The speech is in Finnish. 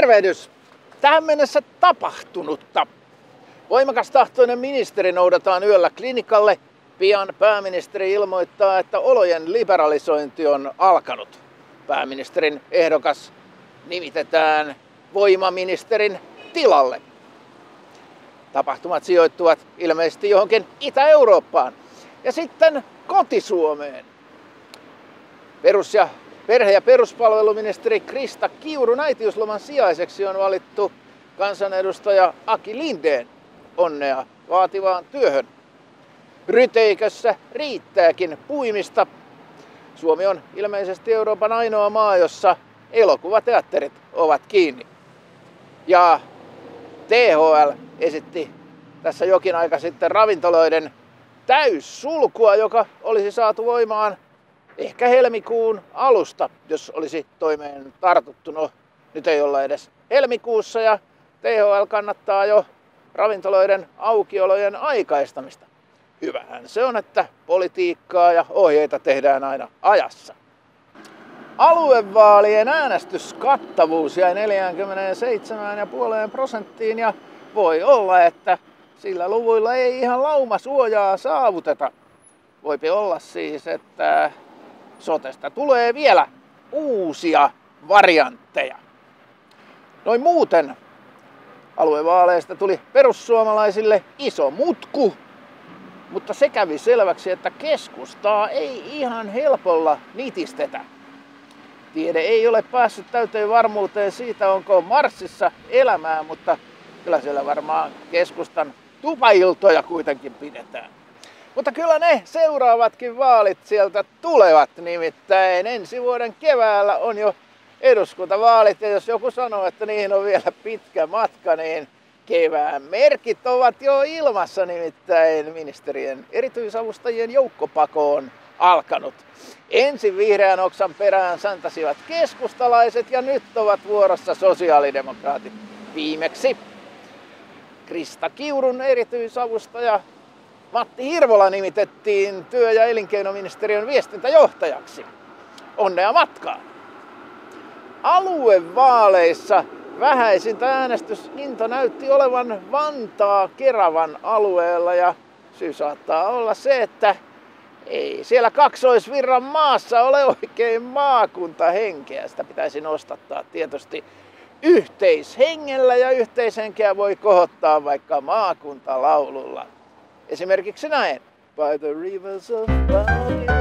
Tervehdys! Tähän mennessä tapahtunutta. Voimakastahtoinen ministeri noudataan yöllä klinikalle. Pian pääministeri ilmoittaa, että olojen liberalisointi on alkanut. Pääministerin ehdokas nimitetään voimaministerin tilalle. Tapahtumat sijoittuvat ilmeisesti johonkin Itä-Eurooppaan ja sitten koti-Suomeen. Perhe- ja peruspalveluministeri Krista Kiurun äitiysloman sijaiseksi on valittu kansanedustaja Aki Lindén. Onnea vaativaan työhön. Ryteikössä riittääkin puimista. Suomi on ilmeisesti Euroopan ainoa maa, jossa elokuvateatterit ovat kiinni. Ja THL esitti tässä jokin aika sitten ravintoloiden täyssulkua, joka olisi saatu voimaan ehkä helmikuun alusta, jos olisi toimeen tartuttu. No, nyt ei olla edes helmikuussa ja THL kannattaa jo ravintoloiden aukiolojen aikaistamista. Hyvähän se on, että politiikkaa ja ohjeita tehdään aina ajassa. Aluevaalien äänestyskattavuus jäi 47,5% ja voi olla, että sillä luvuilla ei ihan laumasuojaa saavuteta. Voipi olla siis, että sotesta tulee vielä uusia variantteja. Noin muuten aluevaaleista tuli perussuomalaisille iso mutku, mutta se kävi selväksi, että keskustaa ei ihan helpolla nitistetä. Tiede ei ole päässyt täyteen varmuuteen siitä, onko Marsissa elämää, mutta kyllä siellä varmaan keskustan tupailtoja kuitenkin pidetään. Mutta kyllä ne seuraavatkin vaalit sieltä tulevat, nimittäin ensi vuoden keväällä on jo eduskuntavaalit, ja jos joku sanoo, että niihin on vielä pitkä matka, niin kevään merkit ovat jo ilmassa, nimittäin ministerien erityisavustajien joukkopako on alkanut. Ensin vihreän oksan perään säntäsivät keskustalaiset ja nyt ovat vuorossa sosiaalidemokraatit. Viimeksi Krista Kiurun erityisavustaja Matti Hirvola nimitettiin työ- ja elinkeinoministeriön viestintäjohtajaksi. Onnea matkaan! Aluevaaleissa vähäisintä äänestysinto näytti olevan Vantaa-Keravan alueella ja syy saattaa olla se, että ei siellä kaksoisvirran maassa ole oikein maakuntahenkeä. Sitä pitäisi nostattaa tietysti yhteishengellä ja yhteishenkeä voi kohottaa vaikka maakuntalaululla. Esimerkiksi näin. By the rivers of Value.